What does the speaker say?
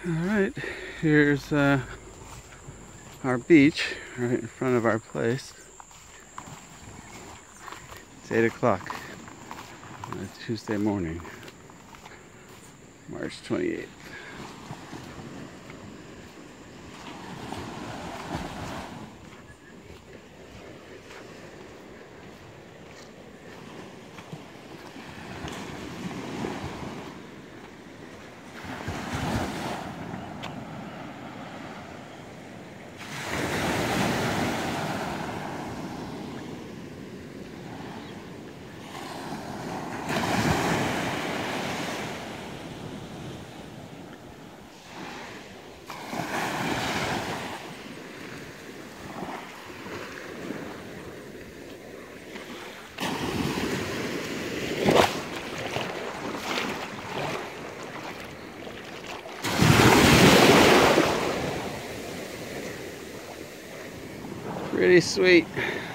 Alright, here's our beach right in front of our place. It's 8 o'clock on a Tuesday morning, March 28th. Pretty sweet.